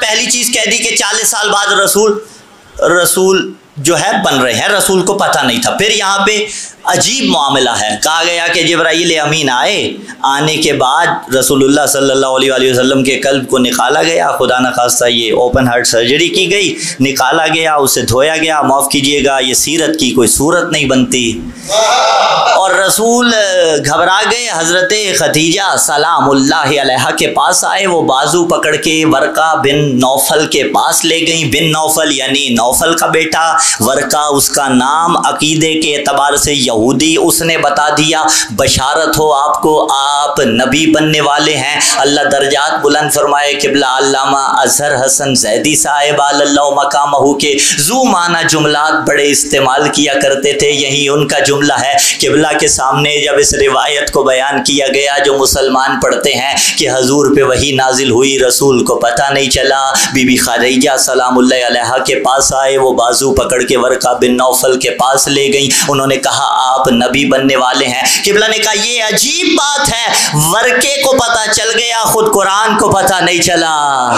पहली चीज कह दी कि 40 साल बाद रसूल जो है बन रहे हैं, रसूल को पता नहीं था। फिर यहाँ पे अजीब मामला है, कहा गया कि जिब्राईल अमीन आए, आने के बाद रसूलुल्लाह सल्लल्लाहु अलैहि वसल्लम के कल्ब को निकाला गया, खुदा न खास्ता ये ओपन हार्ट सर्जरी की गई, निकाला गया, उसे धोया गया, माफ़ कीजिएगा ये सीरत की कोई सूरत नहीं बनती। और रसूल घबरा गए, हज़रत खदीजा सलामुल्लाहि अलैहा के पास आए, वो बाजू पकड़ के वर्का बिन नौफल के पास ले गई। बिन नौफल यानी नौफल का बेटा, वर्का उसका नाम, अकीदे के एतबार से यहूदी, उसने बता दिया बशारत हो आपको, आप नबी बनने वाले हैं, अल्लाह दर्जात बुलंद फरमाए। किबला अल्लामा अजहर हसन जैदी साहिब अल्लाह मकामहू के जू माना जुमलात बड़े इस्तेमाल किया करते थे, यही उनका जुमला है। किबला के सामने जब इस रिवायत को बयान किया गया जो मुसलमान पढ़ते हैं कि हजूर पे वही नाजिल हुई, रसूल को पता नहीं चला, बीबी खदीजा सलामुल्लाहि अलैहा के पास आए, वो बाजू पकड़ के वर्का बिन नौफल के पास ले गई, उन्होंने कहा आप नबी बनने वाले हैं। किबला ने कहा ये अजीब बात है, वर्के को पता चल गया, खुद कुरान को पता नहीं चला।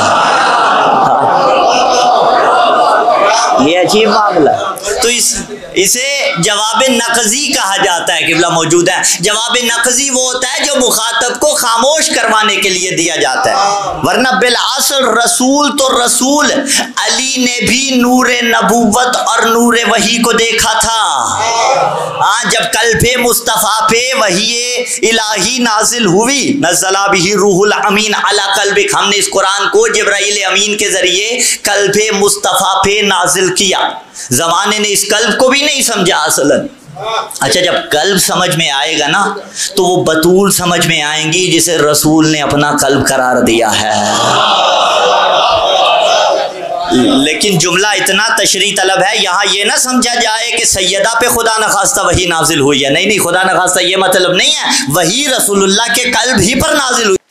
ये अजीब मामला। तो इसे जवाब नक़ज़ी कहा जाता है। किबला मौजूद है, जवाब नक़ज़ी वो होता है जो मुखातब को खामोश करवाने के लिए दिया जाता है, वरना बिलअसल रसूल तो रसूल, अली ने भी नूरे नबूवत और नूरे वही को देखा था। हाँ, जब कल्बे मुस्तफ़ा पे वही इलाही नाजिल हुई, नज़ला बिही रूहुल अमीन अला कल्बिक, हमने इस कुरान को जिब्राईल अमीन के जरिए कल्बे मुस्तफ़ा पे नाजिल किया। ज़माने ने इस कल्ब को भी नहीं समझा असलन। अच्छा, जब कल्ब समझ में आएगा ना तो वो बतूल समझ में आएंगी जिसे रसूल ने अपना कल्ब करार दिया है। लेकिन जुमला इतना तशरी तलब है, यहाँ ये ना समझा जाए कि सैयदा पे खुदा न खास्ता वही नाजिल हुई है। नहीं, खुदा न खास्ता ये मतलब नहीं है, वही रसूलुल्लाह के कल्ब ही पर नाजिल हुई।